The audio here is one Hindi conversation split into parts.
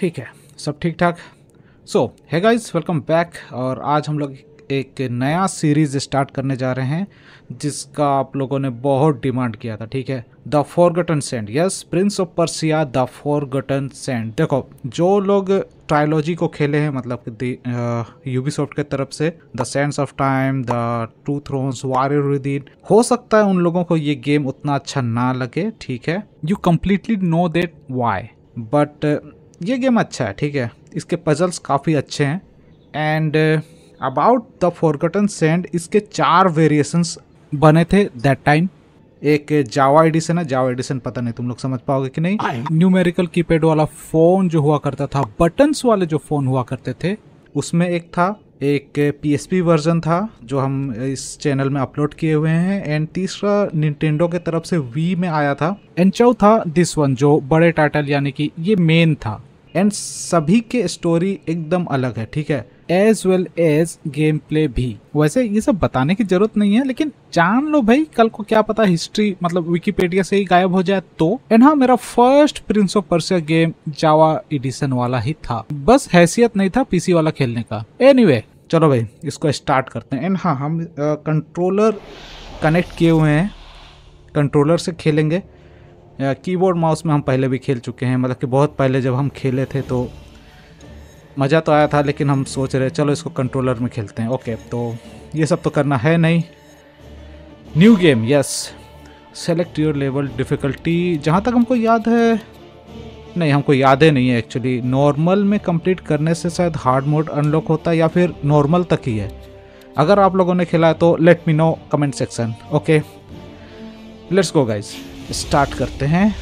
ठीक है, सब ठीक ठाक। सो है गाइस, वेलकम बैक। और आज हम लोग एक नया सीरीज स्टार्ट करने जा रहे हैं जिसका आप लोगों ने बहुत डिमांड किया था। ठीक है, the forgotten sand. Yes, prince of Persia the forgotten sand. देखो, जो लोग ट्रायोलॉजी को खेले हैं, मतलब यूबीसॉफ्ट के तरफ से the sands of time, the two thrones, warrior within, हो सकता है उन लोगों को ये गेम उतना अच्छा ना लगे। ठीक है, you completely know that why, but ये गेम अच्छा है। ठीक है, इसके पजल्स काफ़ी अच्छे हैं। And about the forgotten sand, इसके 4 वेरिएशंस बने थे दैट टाइम। एक जावा एडिशन है, जावा एडिशन पता नहीं तुम लोग समझ पाओगे कि नहीं। न्यूमेरिकल कीपैड वाला फ़ोन जो हुआ करता था, बटन्स वाले जो फ़ोन हुआ करते थे, उसमें एक था। एक पीएसपी वर्जन था जो हम इस चैनल में अपलोड किए हुए हैं। एंड तीसरा निंटेंडो के तरफ से वी में आया था। एंड चौथा दिस वन जो बड़े टाइटल यानी कि ये मेन था। एंड सभी के स्टोरी एकदम अलग है। ठीक है, as well as gameplay भी। वैसे ये सब बताने की जरूरत नहीं है, लेकिन जान लो भाई, कल को क्या पता हिस्ट्री मतलब विकिपीडिया से ही गायब हो जाए तो। एंड हाँ, मेरा first prince of Persia game Java edition वाला ही था, बस हैसियत नहीं था पीसी वाला खेलने का। एनीवे, चलो भाई इसको स्टार्ट करते हैं। एंड हाँ, हम कंट्रोलर कनेक्ट किए हुए हैं, कंट्रोलर से खेलेंगे। कीबोर्ड माउस में हम पहले भी खेल चुके हैं, मतलब कि बहुत पहले जब हम खेले थे तो मज़ा तो आया था, लेकिन हम सोच रहे चलो इसको कंट्रोलर में खेलते हैं। ओके, तो ये सब तो करना है नहीं। New game, yes, select your level difficulty. जहाँ तक हमको याद है, नहीं हमको याद ही नहीं है एक्चुअली। नॉर्मल में कंप्लीट करने से शायद हार्ड मोड अनलॉक होता है, या फिर नॉर्मल तक ही है। अगर आप लोगों ने खेला है तो let me know comment section. Okay, let's go guys, start करते हैं।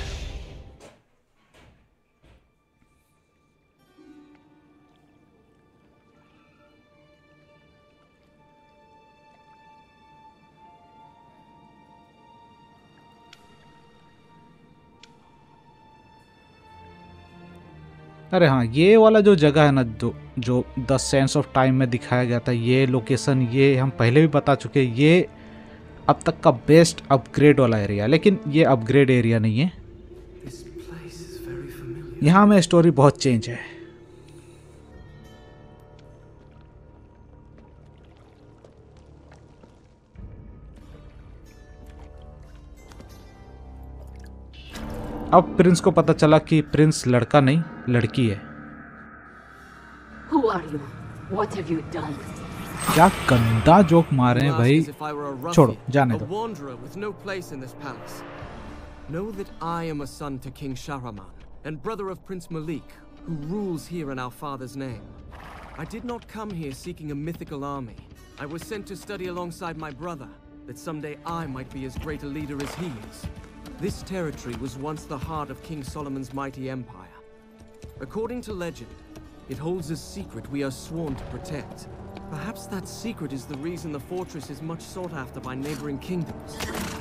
अरे हाँ, ये वाला जो जगह है ना, जो द सेंस ऑफ टाइम में दिखाया गया था, ये लोकेशन, ये हम पहले भी बता चुके हैं। ये अब तक का बेस्ट अपग्रेड वाला एरिया, लेकिन ये अपग्रेड एरिया नहीं है। यहाँ में स्टोरी बहुत चेंज है। अब प्रिंस को पता चला कि प्रिंस लड़का नहीं लड़की है। Who are you? What have you done? क्या गंदा जोक मारे हैं भाई, छोड़ो जाने दो। Know that I am a son to King Shahraman and brother of Prince Malik, who rules here in our father's name. I did not come here seeking a mythical army. I was sent to study alongside my brother, that someday I might be as great a leader as he is. This territory was once the heart of King Solomon's mighty empire. According to legend, it holds a secret we are sworn to protect. Perhaps that secret is the reason the fortress is much sought after by neighboring kingdoms.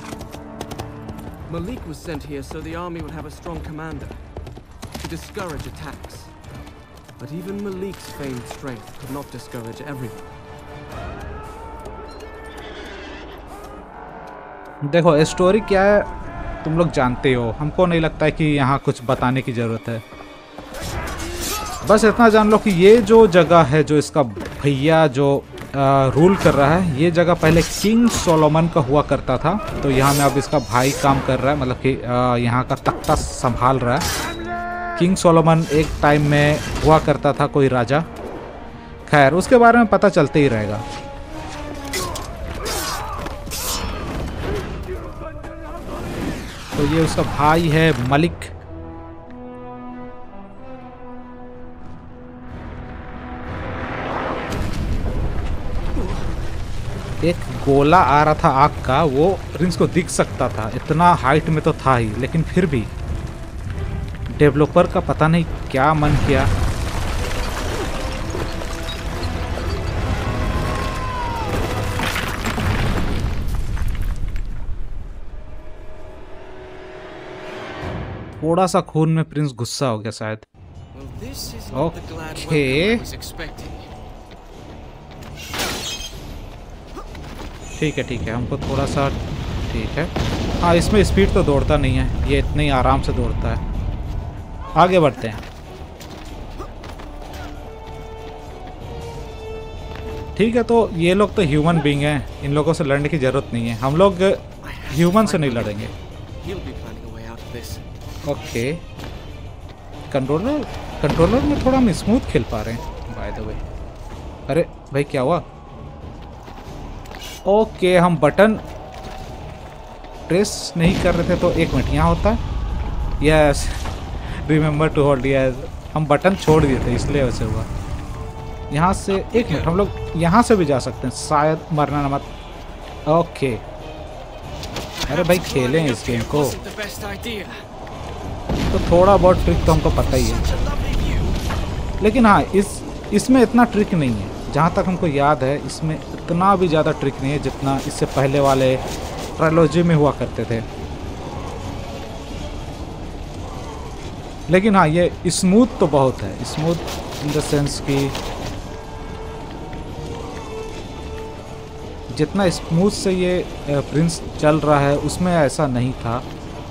Malik was sent here so the army would have a strong commander, to discourage attacks. But even Malik's famed strength could not discourage everyone. देखो, स्टोरी क्या है तुम लोग जानते हो, हमको नहीं लगता है कि यहाँ कुछ बताने की ज़रूरत है। बस इतना जान लो कि ये जो जगह है, जो इसका भैया जो रूल कर रहा है, ये जगह पहले किंग सोलोमन का हुआ करता था। तो यहाँ में अब इसका भाई काम कर रहा है, मतलब कि यहाँ का तख्ता संभाल रहा है। किंग सोलोमन एक टाइम में हुआ करता था कोई राजा। खैर, उसके बारे में पता चलते ही रहेगा। तो ये उसका भाई है मलिक। एक गोला आ रहा था आग का, वो प्रिंस को दिख सकता था, इतना हाइट में तो था ही, लेकिन फिर भी डेवलपर का पता नहीं क्या मन किया। थोड़ा सा खून में प्रिंस गुस्सा हो गया शायद। ओके, ठीक है ठीक है, हमको थोड़ा सा ठीक है। हाँ, इसमें स्पीड तो दौड़ता नहीं है, ये इतने ही आराम से दौड़ता है। आगे बढ़ते हैं। ठीक है, तो ये लोग तो ह्यूमन बीइंग हैं, इन लोगों से लड़ने की ज़रूरत नहीं है। हम लोग ह्यूमन से नहीं लड़ेंगे। He'll be planning a way out of this. Okay, controller में थोड़ा हम स्मूथ खेल पा रहे हैं बाय द वे। अरे भाई क्या हुआ? ओके, हम बटन प्रेस नहीं कर रहे थे तो 1 मिनट यहाँ होता है। Yes, remember to hold. Yes, हम बटन छोड़ दिए थे इसलिए वैसे हुआ। यहाँ से 1 मिनट, हम लोग यहाँ से भी जा सकते हैं शायद। मरना ना मत। ओके, अरे भाई खेलें इस गेम को Wasn't the best idea. तो थोड़ा बहुत ट्रिक तो हमको पता ही है, Such a lovely view. लेकिन हाँ इसमें इतना ट्रिक नहीं है। जहाँ तक हमको याद है इसमें इतना भी ज़्यादा ट्रिक नहीं है जितना इससे पहले वाले ट्रायलॉजी में हुआ करते थे। लेकिन हाँ ये स्मूथ तो बहुत है, स्मूथ इन द सेंस कि जितना स्मूथ से ये प्रिंस चल रहा है उसमें ऐसा नहीं था।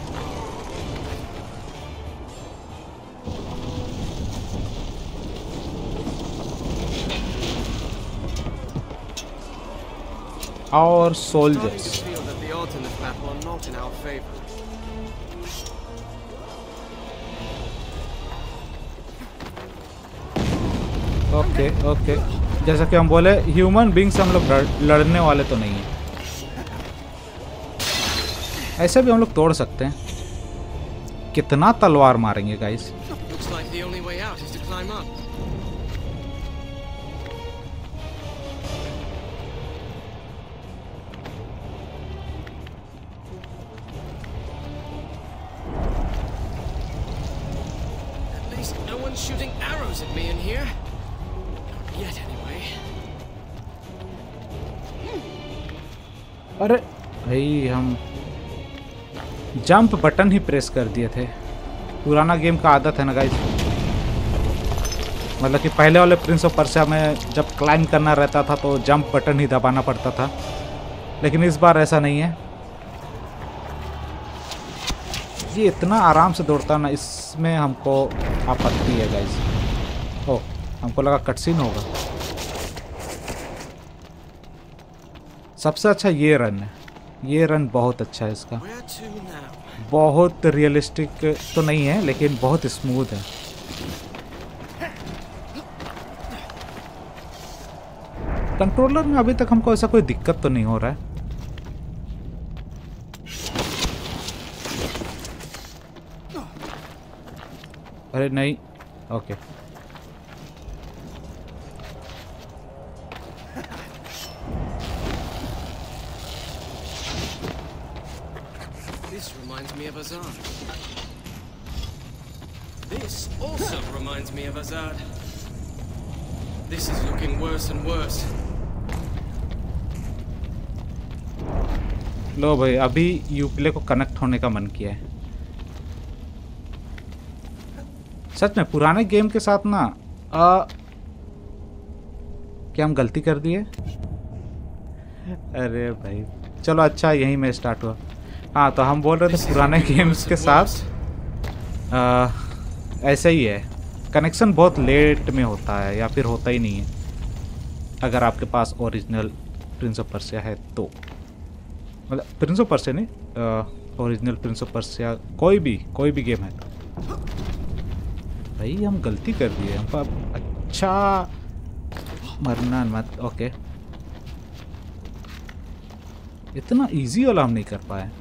और Starting soldiers, to feel that the odds in this battle are not in our favor. Okay okay, जैसा कि हम बोले ह्यूमन बीइंग से हम लोग लड़ने वाले तो नहीं हैं। ऐसे भी हम लोग तोड़ सकते हैं। कितना तलवार मारेंगे guys? Looks like the only way out is to climb up. At least no one's shooting arrows at me in here. Not yet, anyway. अरे भाई हम जंप बटन ही प्रेस कर दिए थे। पुराना गेम का आदत है ना गाइस, मतलब कि पहले वाले प्रिंस ऑफ पर्सिया में जब क्लाइंब करना रहता था तो जंप बटन ही दबाना पड़ता था, लेकिन इस बार ऐसा नहीं है। ये इतना आराम से दौड़ता है ना, इसमें हमको आपत्ति है गाइस। ओह, हमको लगा कटसीन होगा। सबसे अच्छा ये रन है, ये रन बहुत अच्छा है इसका। Where to now? बहुत रियलिस्टिक तो नहीं है लेकिन बहुत स्मूथ है। कंट्रोलर में अभी तक हमको ऐसा कोई दिक्कत तो नहीं हो रहा है। अरे नहीं, okay. This reminds me of Azad. This also reminds me of Azad. This is looking worse and worse. लो भाई, अभी यूप्ले को कनेक्ट होने का मन किया है। सच में पुराने गेम के साथ ना क्या हम गलती कर दिए? अरे भाई चलो, अच्छा यहीं में स्टार्ट हुआ। हाँ, तो हम बोल रहे थे पुराने गेम्स के साथ ऐसा ही है, कनेक्शन बहुत लेट में होता है या फिर होता ही नहीं है अगर आपके पास ओरिजिनल प्रिंस ऑफ पर्सिया है तो। मतलब प्रिंस ऑफ पर्सिया नहीं, ओरिजिनल प्रिंस ऑफ पर्सिया कोई भी गेम है तो। भाई हम गलती कर दिए, हम अच्छा मरना मत। ओके, इतना इजी वाला हम नहीं कर पाए।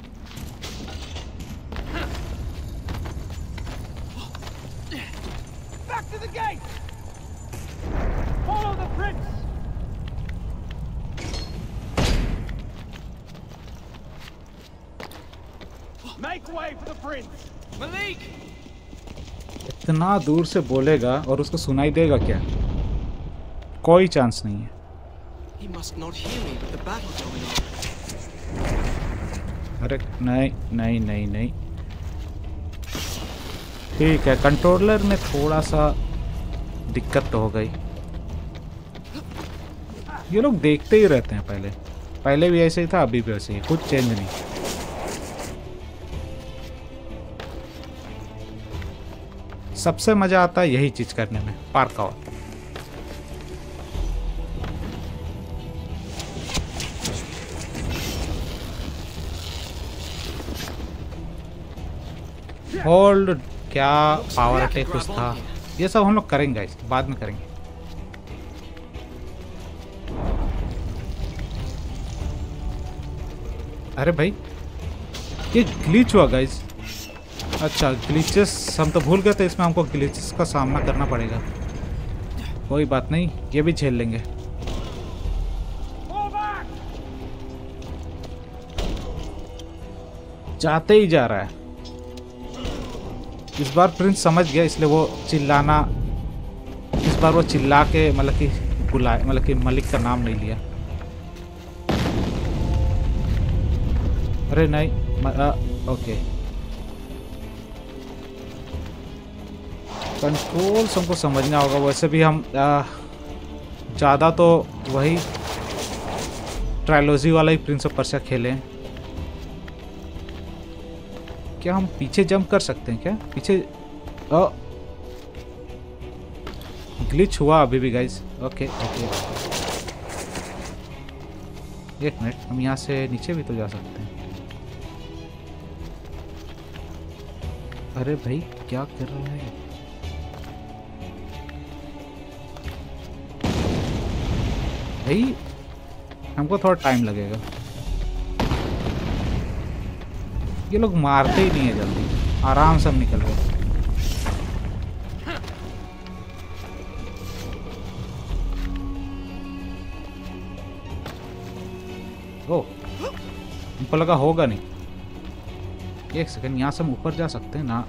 Back to the gate! Follow the prince! Make way for the prince! Malik! इतना दूर से बोलेगा और उसको सुनाई देगा क्या? कोई चांस नहीं है। He must not hear me with the battle going on. अरे नहीं नहीं नहीं नहीं, ठीक है, कंट्रोलर में थोड़ा सा दिक्कत तो हो गई। ये लोग देखते ही रहते हैं, पहले भी ऐसे ही था, अभी भी वैसे ही, कुछ चेंज नहीं। सबसे मजा आता है यही चीज करने में, पार्कआउट। होल्ड, क्या पावर अटैक कुछ था, ये सब हम लोग करेंगे गाइस, बाद में करेंगे। अरे भाई ये ग्लिच हुआ गाइस। अच्छा ग्लिचेस हम तो भूल गए थे, इसमें हमको ग्लिचेस का सामना करना पड़ेगा। कोई बात नहीं, ये भी झेल लेंगे। जाते ही जा रहा है। इस बार प्रिंस समझ गया, इसलिए वो चिल्लाना, इस बार वो चिल्ला के मतलब कि बुलाए, मतलब कि मलिक का नाम नहीं लिया। अरे नहीं ओके, कंट्रोल्स हमको समझना होगा। वैसे भी हम ज़्यादा तो वही ट्रायलॉजी वाला ही प्रिंस ऑफ पर्सिया खेले हैं। क्या हम पीछे जंप कर सकते हैं क्या? पीछे ग्लिच हुआ अभी भी गाइस। ओके ओके, एक मिनट, हम यहाँ से नीचे भी तो जा सकते हैं। अरे भाई क्या कर रहा है? भाई हमको थोड़ा टाइम लगेगा, ये लोग मारते ही नहीं है जल्दी, आराम से हम निकल गए। ओ हमको लगा होगा नहीं। एक सेकंड, यहाँ से हम ऊपर जा सकते हैं ना?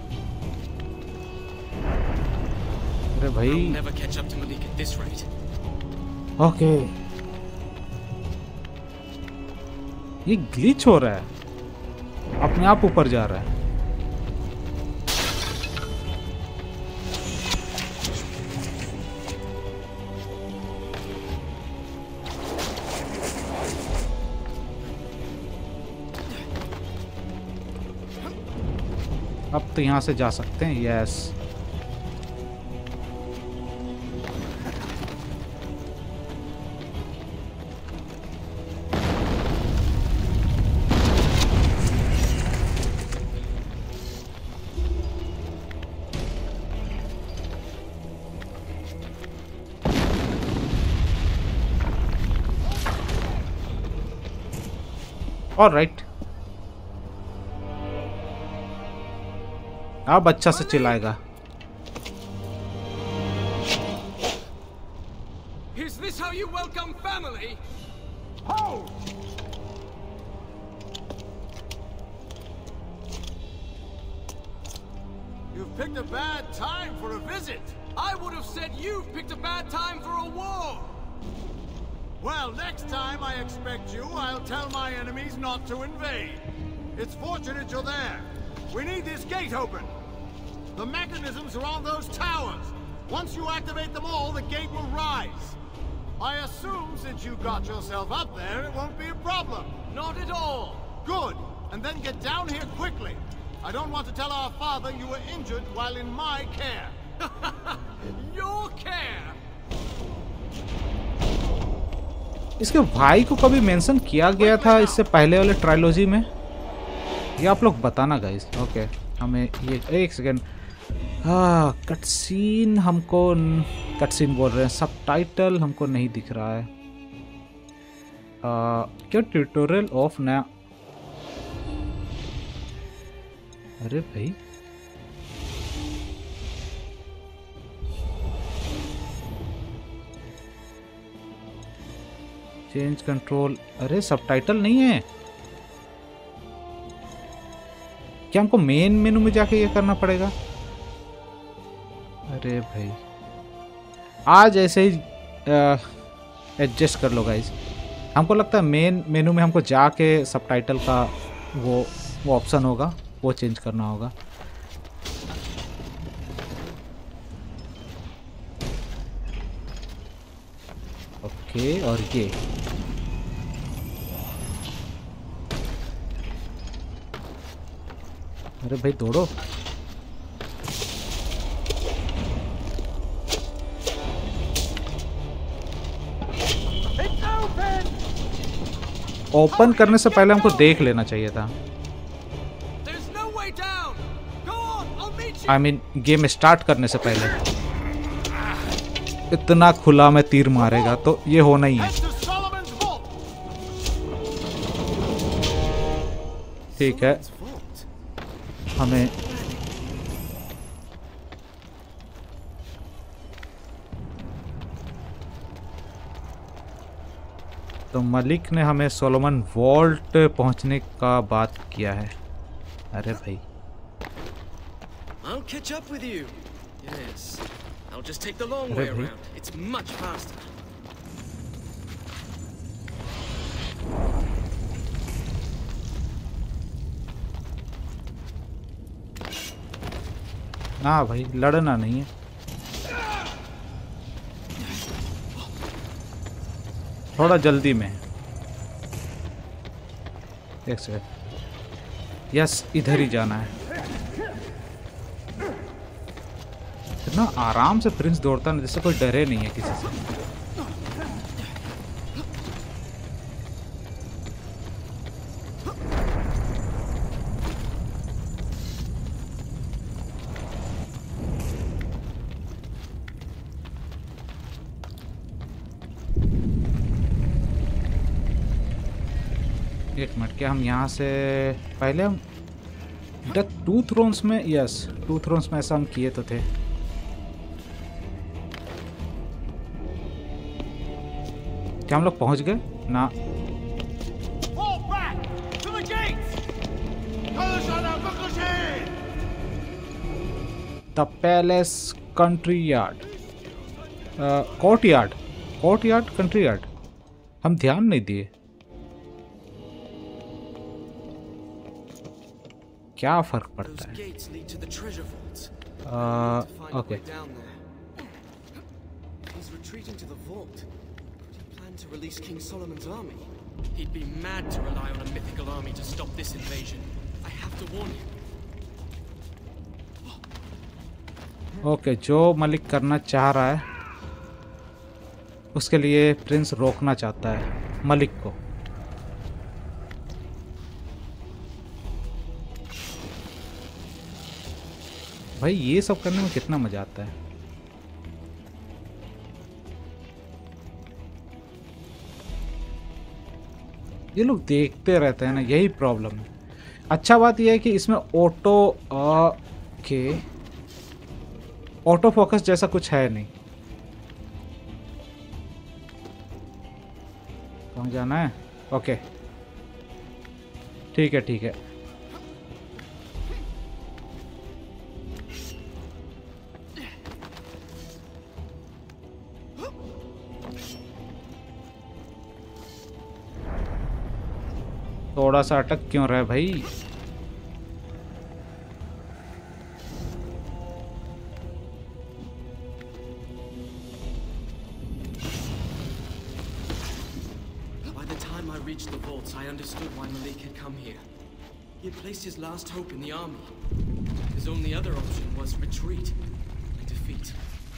अरे भाई ओके, ये ग्लिच हो रहा है, अपने आप ऊपर जा रहा है। अब तो यहां से जा सकते हैं। Yes, alright. अब अच्छा से चिल्लाएगा। Is this how you welcome family? You've picked a bad time for a visit. I would have said you've picked a bad time for a war. Well, next time I expect you, I'll tell my enemies not to invade. It's fortunate you're there. We need this gate open. The mechanisms are on those towers. Once you activate them all, the gate will rise. I assume since you got yourself up there, it won't be a problem. Not at all. Good. And then get down here quickly. I don't want to tell our father you were injured while in my care. Your care. इसके भाई को कभी मेंशन किया गया था इससे पहले वाले ट्रायलॉजी में? ये आप लोग बताना गाइस। ओके, हमें ये एक सेकेंड, हाँ कटसीन, हमको कटसीन बोल रहे हैं, सबटाइटल हमको नहीं दिख रहा है। क्या ट्यूटोरियल ऑफ नया? अरे भाई चेंज कंट्रोल, अरे सबटाइटल नहीं है क्या? हमको मेन मेनू में जाके ये करना पड़ेगा? अरे भाई आज ऐसे ही एडजस्ट कर लो गाइस। हमको लगता है मेन मेनू में हमको जाके सबटाइटल का वो ऑप्शन होगा, वो चेंज करना होगा। ओके, और ये अरे भाई दौड़ो। ओपन करने से पहले हमको देख लेना चाहिए था। आई मीन गेम स्टार्ट करने से पहले इतना खुला में तीर मारेगा तो ये होना ही है। Head to Solomon's vault. ठीक है, हमें तो मलिक ने हमें सोलोमन वॉल्ट पहुंचने का बात किया है। अरे भाई I'll catch up with you. Yes. I'll just take the long अरे way भाई। around. It's much faster. ना भाई लड़ना नहीं है। थोड़ा जल्दी में। एक सेकंड। यस, इधर ही जाना है। इतना आराम से प्रिंस दौड़ता है जैसे कोई डरे नहीं है किसी से। एक मिनट, क्या हम यहाँ से पहले हम टू थ्रोन्स में, यस टू थ्रोन्स में ऐसा हम किए तो थे। क्या हम लोग पहुंच गए ना? Fall back to the gates. The palace country yard, courtyard, courtyard country yard. हम ध्यान नहीं दिए। क्या फर्क पड़ता Those है? gates lead to the treasure vaults. Okay. Down there. He's retreating to the vault. Could he plan to release King Solomon's army? He'd be mad to rely on a mythical army to stop this invasion. I have to warn him. Okay, जो मलिक करना चाह रहा है उसके लिए प्रिंस रोकना चाहता है मलिक को। भाई ये सब करने में कितना मजा आता है। ये लोग देखते रहते हैं ना, यही प्रॉब्लम है। अच्छा बात यह है कि इसमें ऑटो फोकस जैसा कुछ है नहीं। कहाँ जाना है? ओके ठीक है ठीक है। थोड़ा सा अटक क्यों रहा है भाई? By the time I reached the vaults, I understood why Malik had come here. He had placed his last hope in the army. His only other option was retreat and defeat.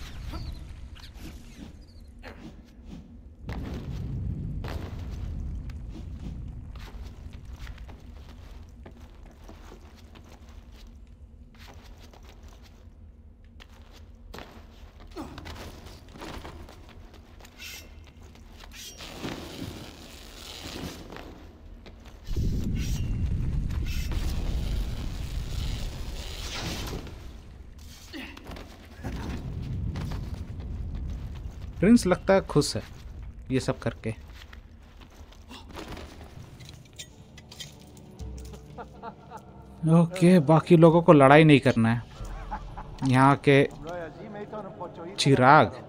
Prince लगता है खुश है ये सब करके। ओके, बाकी लोगों को लड़ाई नहीं करना है। यहाँ के चिराग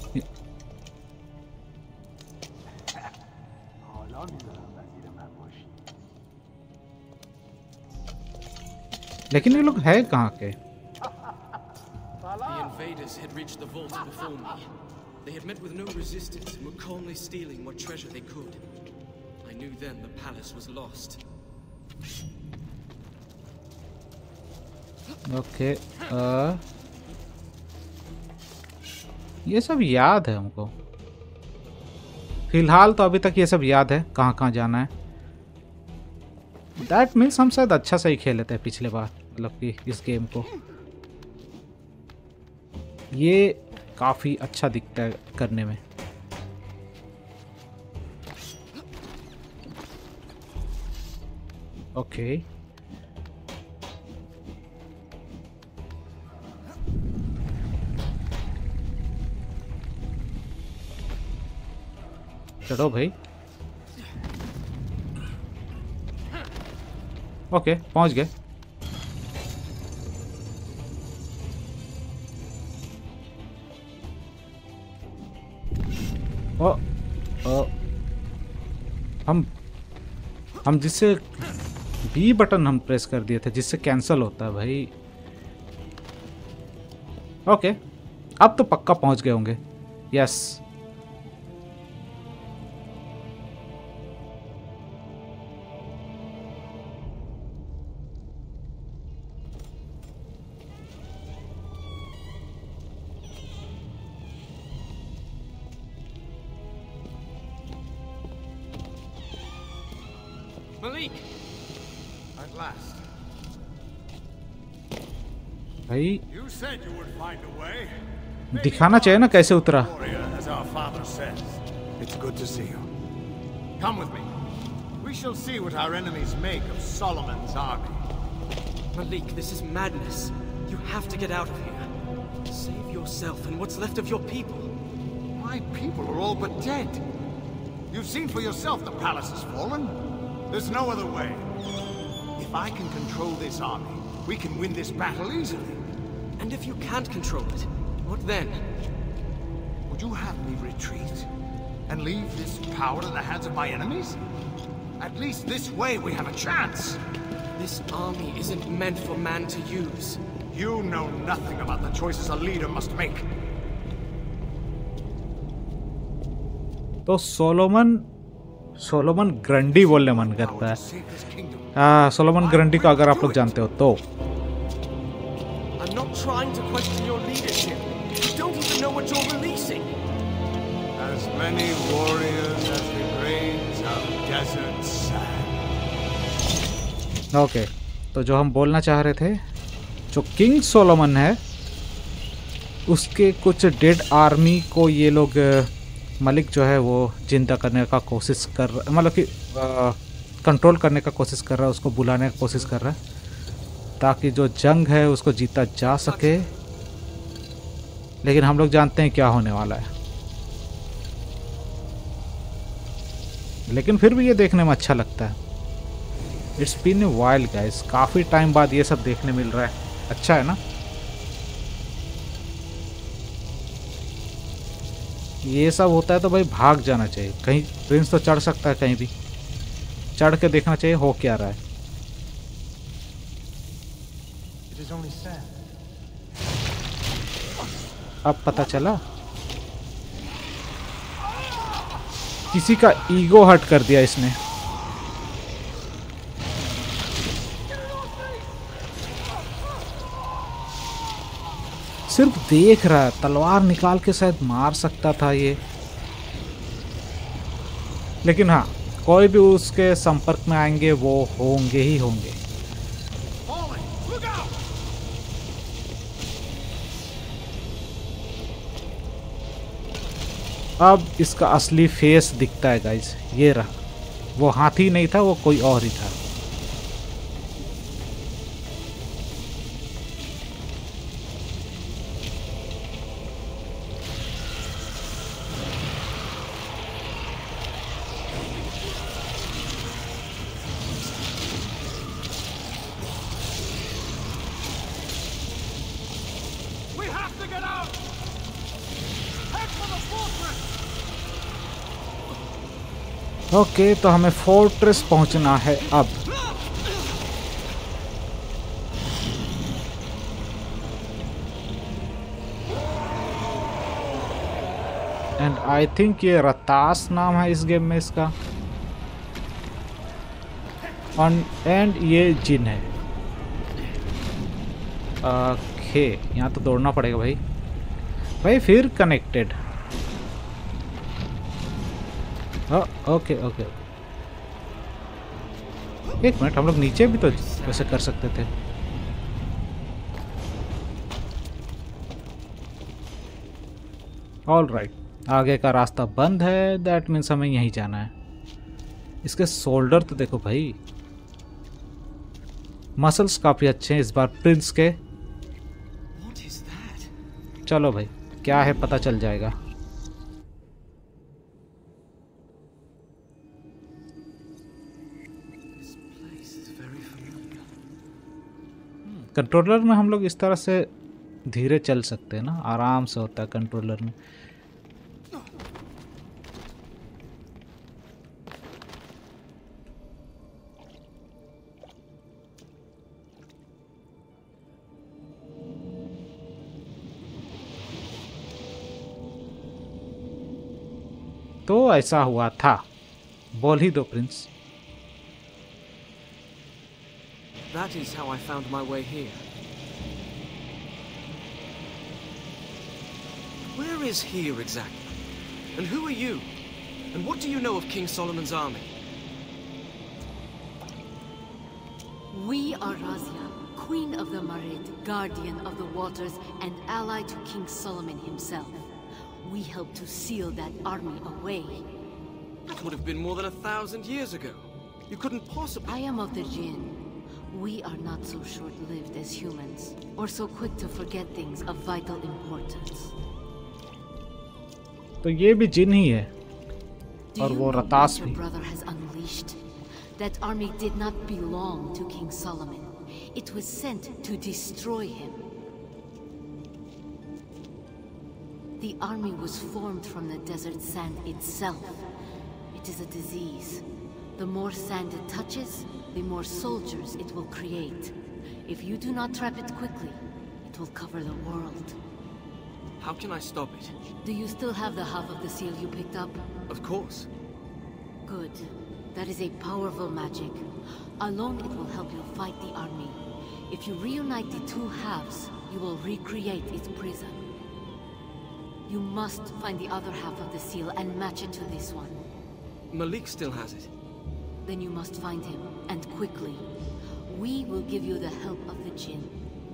लेकिन ये लोग है कहाँ के? The invaders had reached the vaults before me. They had met with no resistance and were calmly stealing what treasure they could. I knew then the palace was lost. Okay, ये सब याद है हमको। फिलहाल तो अभी तक ये सब याद है कहाँ कहाँ जाना है। दैट मीन्स हम शायद अच्छा सही खेले थे पिछले बार, मतलब कि इस गेम को। ये काफ़ी अच्छा दिखता है करने में। ओके चलो भाई। ओके पहुंच गए। ओ हम जिससे बी बटन हम प्रेस कर दिए थे जिससे कैंसिल होता है भाई। ओके अब तो पक्का पहुंच गए होंगे। Yes Malik! At last. भाई You said you would find a way. दिखाना चाहिए ना कैसे उतरा। Warrior, as our father says. It's good to see you. Come with me. We shall see what our enemies make of Solomon's army. Malik, this is madness. You have to get out of here. Save yourself and what's left of your people. My people are all but dead. You've seen for yourself the palace has fallen. There's no other way. If I can control this army, we can win this battle easily. And if you can't control it, what then? Would you have me retreat and leave this power in the hands of my enemies? At least this way we have a chance. This army isn't meant for man to use. You know nothing about the choices a leader must make. तो सोलोमन ग्रंडी बोलने मन करता है। हाँ सोलोमन ग्रंडी को अगर आप लोग जानते हो तो। I'm not trying to question your leadership. You don't even know what you're releasing. As many warriors as the grains of desert sand. Okay तो जो हम बोलना चाह रहे थे, जो किंग सोलोमन है उसके कुछ डेड आर्मी को ये लोग मलिक जो है वो जिंदा करने का कोशिश कर रहा, मतलब कि कंट्रोल करने का कोशिश कर रहा है, उसको बुलाने का कोशिश कर रहा है ताकि जो जंग है उसको जीता जा सके। लेकिन हम लोग जानते हैं क्या होने वाला है। लेकिन फिर भी ये देखने में अच्छा लगता है। It's been a while guys, काफ़ी टाइम बाद ये सब देखने मिल रहा है। अच्छा है ना। ये सब होता है तो भाई भाग जाना चाहिए। कहीं प्रिंस तो चढ़ सकता है, कहीं भी चढ़ के देखना चाहिए हो क्या रहा है। अब पता चला किसी का ईगो हर्ट कर दिया इसने। सिर्फ देख रहा है, तलवार निकाल के शायद मार सकता था ये, लेकिन हाँ कोई भी उसके संपर्क में आएंगे वो होंगे ही होंगे। अब इसका असली फेस दिखता है गाइस, ये रहा। वो हाथी नहीं था, वो कोई और ही था। ओके तो हमें फोर्ट्रेस पहुंचना है अब। एंड आई थिंक ये रतास नाम है इस गेम में इसका। एंड ये जिन है। ओके यहाँ तो दौड़ना पड़ेगा भाई। भाई फिर कनेक्टेड। ओके ओके एक मिनट, हम लोग नीचे भी तो वैसे कर सकते थे। ऑल राइट, आगे का रास्ता बंद है, दैट मीन्स हमें यहीं जाना है। इसके शोल्डर तो देखो भाई, मसल्स काफ़ी अच्छे हैं इस बार प्रिंस के। चलो भाई, क्या है पता चल जाएगा। कंट्रोलर में हम लोग इस तरह से धीरे चल सकते हैं ना, आराम से होता है कंट्रोलर में। तो ऐसा हुआ था, बोल ही दो prince. That is how I found my way here. Where is here exactly? And who are you? And what do you know of King Solomon's army? We are Razia, Queen of the Marid, Guardian of the Waters, and ally to King Solomon himself. We helped to seal that army away. That would have been more than 1,000 years ago. You couldn't possibly... I am of the Jinn. We are not so short-lived as humans, or so quick to forget things of vital importance. तो ये भी जिन ही है, Do और you वो know रतास what your भी। brother has unleashed? That army did not belong to King Solomon. It was sent to destroy him. The army was formed from the desert sand itself. It is a disease. The more sand it touches, the more soldiers it will create. If you do not trap it quickly, it will cover the world. How can I stop it? Do you still have the half of the seal you picked up? Of course. Good. That is a powerful magic. Alone it will help you fight the army. If you reunite the two halves, you will recreate its prison. You must find the other half of the seal and match it to this one. Malik still has it. Then you must find him, and quickly. We will give you the help of the Jinn.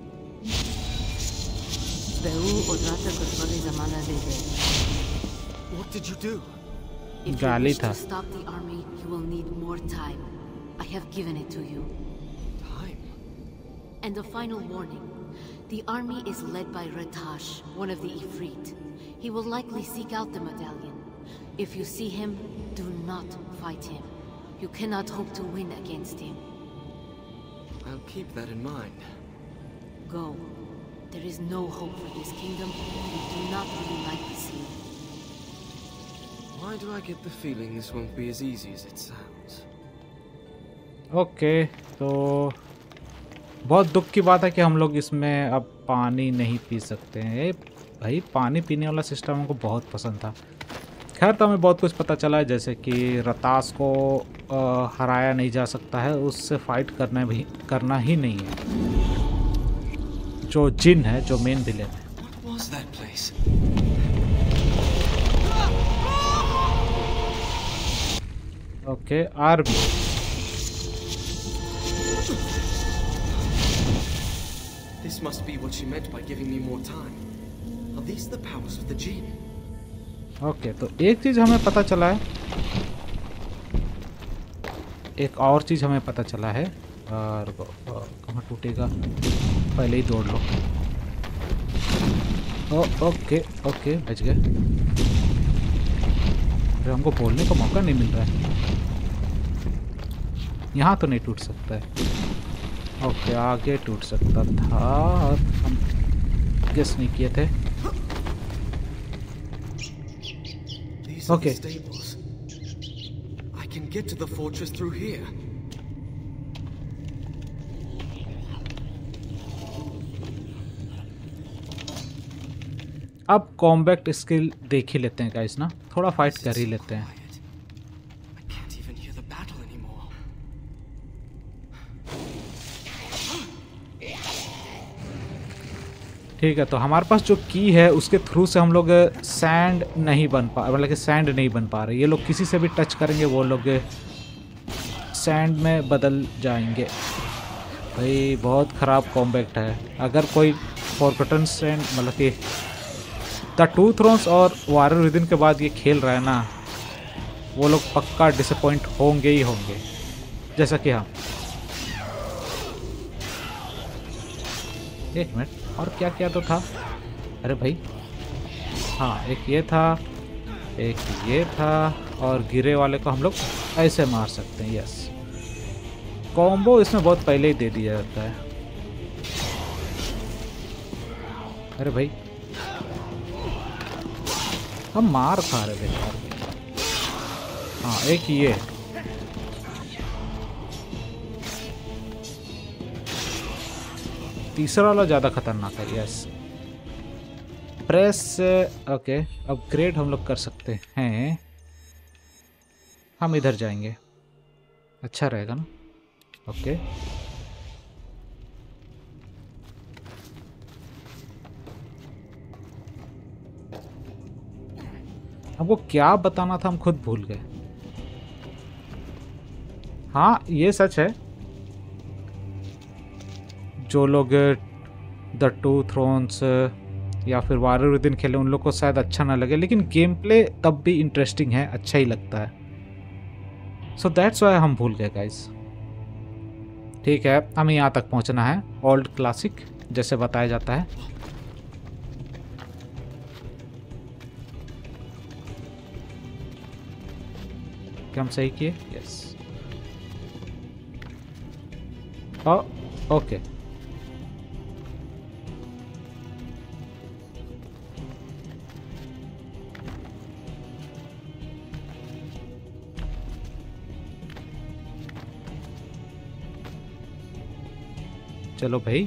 What did you do? If you गाली wish था। to stop the army, you will need more time. I have given it to you. Time. And a final warning. The army is led by Ratash, one of the Ifrit. He will likely seek out the medallion. If you see him, do not fight him. You cannot hope to win against him. I'll keep that in mind. Go. There is no hope for this kingdom if you do not reunite the seal. Why do I get the feeling this won't be as easy as it sounds? Okay, तो बहुत दुख की बात है कि हम लोग इसमें अब पानी नहीं पी सकते हैं। भाई पानी पीने वाला सिस्टम हमको बहुत पसंद था। खैर, तो हमें बहुत कुछ पता चला है, जैसे कि रतास को हराया नहीं जा सकता है, उससे फाइट करना ही नहीं है। जो जिन है, जो मेन विलेन है। What was that place? Okay, army. This must be what she meant by giving me more time. Are these the powers of the Jinn? Okay, तो एक चीज़ हमें पता चला है, एक और चीज़ हमें पता चला है। और कहाँ टूटेगा, पहले ही दौड़ लो। ओके ओके, बच गए। अरे हमको बोलने का मौका नहीं मिल रहा है। यहाँ तो नहीं टूट सकता है। ओके, आगे टूट सकता था और हम गेस नहीं किए थे। These are Okay. the stables. I can get to the fortress through here. अब कॉम्बैट स्किल देख ही लेते हैं गाइस ना, थोड़ा फाइट कर ही लेते हैं। I can't even hear the battle anymore. ठीक है, तो हमारे पास जो की है उसके थ्रू से हम लोग सैंड नहीं बन पा, मतलब कि सैंड नहीं बन पा रहे। ये लोग किसी से भी टच करेंगे वो लोग सैंड में बदल जाएंगे। भाई बहुत ख़राब कॉम्बैक्ट है। अगर कोई फॉरगॉटन सैंड, मतलब कि द टू थ्रोन्स और वॉरियर विदिन के बाद ये खेल रहा है ना, वो लोग पक्का डिसअपॉइंट होंगे ही होंगे, जैसा कि हम। एक मिनट, और क्या क्या तो था? अरे भाई हाँ, एक ये था, एक ये था, और गिरे वाले को हम लोग ऐसे मार सकते हैं। यस, कॉम्बो इसमें बहुत पहले ही दे दिया जाता है। अरे भाई हम मार खा रहे बेकार। हाँ, एक ये तीसरा वाला ज़्यादा खतरनाक है। Yes, press. ओके, अपग्रेड हम लोग कर सकते हैं। हम इधर जाएंगे, अच्छा रहेगा ना। ओके, हमको क्या बताना था हम खुद भूल गए। हाँ, ये सच है, जो लोग द टू थ्रोन्स या फिर वॉरियर विदिन खेले उन लोग को शायद अच्छा ना लगे, लेकिन गेम प्ले तब भी इंटरेस्टिंग है, अच्छा ही लगता है। सो दैट्स वाई हम भूल गए गाइस। ठीक है, हमें यहाँ तक पहुँचना है, ओल्ड क्लासिक जैसे बताया जाता है। क्या हम सही किए? यस। ओके, चलो भाई।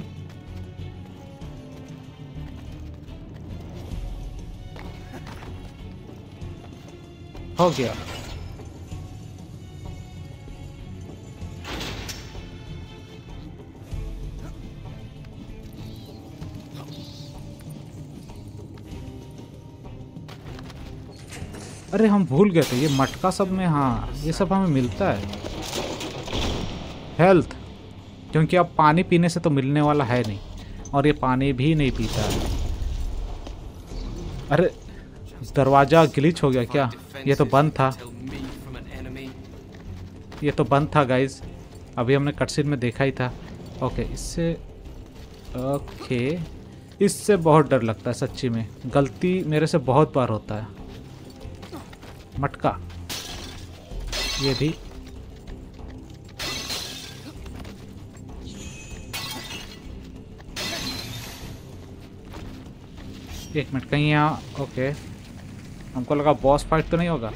हो गया। अरे हम भूल गए थे, ये मटका सब में, हाँ ये सब हमें मिलता है। हेल्थ, क्योंकि अब पानी पीने से तो मिलने वाला है नहीं, और ये पानी भी नहीं पीता है। अरे दरवाज़ा ग्लिच हो गया क्या? ये तो बंद था, ये तो बंद था गाइज, अभी हमने कटसीन में देखा ही था। ओके, इससे ओके, इससे बहुत डर लगता है सच्ची में, गलती मेरे से बहुत बार होता है। मटका, ये भी। एक मिनट, कहीं यहाँ। ओके, हमको लगा बॉस फाइट तो नहीं होगा।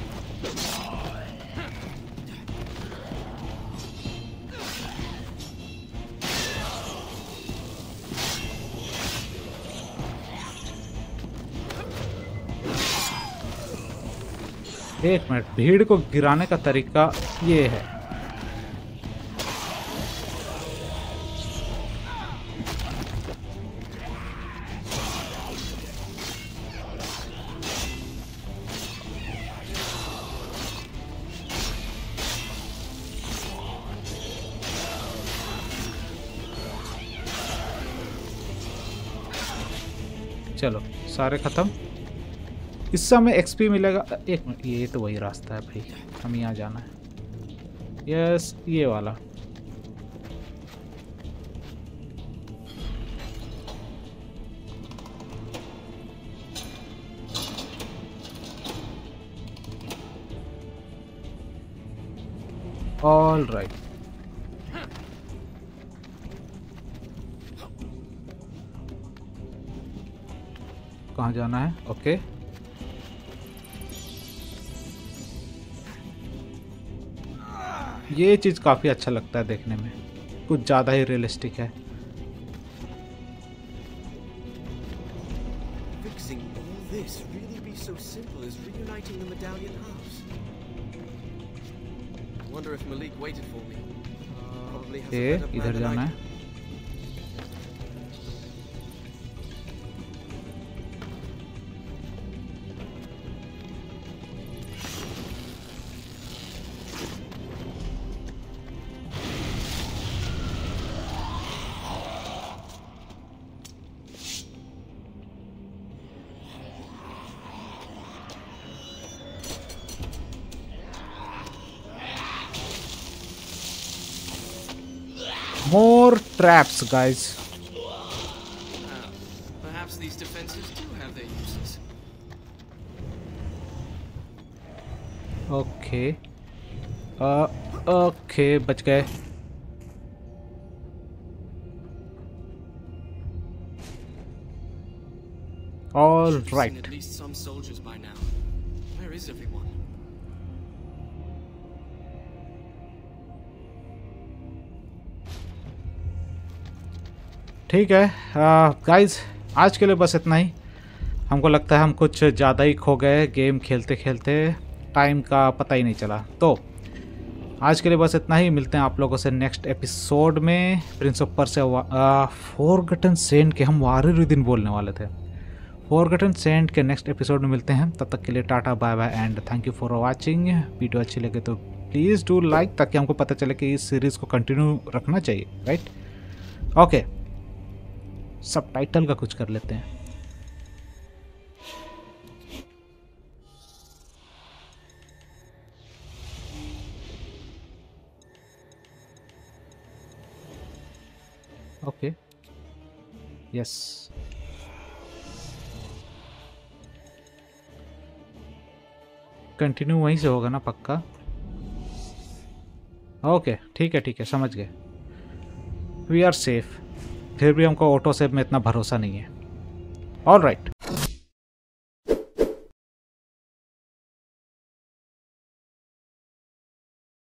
एक मिनट, भीड़ को गिराने का तरीका ये है। चलो, सारे खत्म। इससे हमें एक्सपी मिलेगा। एक मिनट, ये तो वही रास्ता है भाई, हमें यहाँ जाना है। यस, ये वाला। ऑल राइट, कहाँ जाना है? ओके, ये चीज़ काफ़ी अच्छा लगता है देखने में, कुछ ज़्यादा ही रियलिस्टिक है। इधर जाना है। More traps guys. Perhaps these defenses do have their uses. Okay okay बच गए। All Should have seen right. at least some soldiers by now. Where is everyone? ठीक है गाइस, आज के लिए बस इतना ही। हमको लगता है हम कुछ ज़्यादा ही खो गए गेम खेलते खेलते, टाइम का पता ही नहीं चला। तो आज के लिए बस इतना ही। मिलते हैं आप लोगों से नेक्स्ट एपिसोड में। Prince of Persia forgotten sand के हम वारियर दिन बोलने वाले थे। फॉरगॉटन सेंट के नेक्स्ट एपिसोड में मिलते हैं। तब तक के लिए tata bye bye and thank you for watching. Video अच्छी लगे तो प्लीज़ डू लाइक, ताकि हमको पता चले कि इस सीरीज़ को कंटिन्यू रखना चाहिए, राइट। ओके, सबटाइटल का कुछ कर लेते हैं। ओके यस, कंटिन्यू वहीं से होगा ना पक्का। ओके ठीक है समझ गए। We are safe. फिर भी हमको ऑटो सेव में इतना भरोसा नहीं है। All right.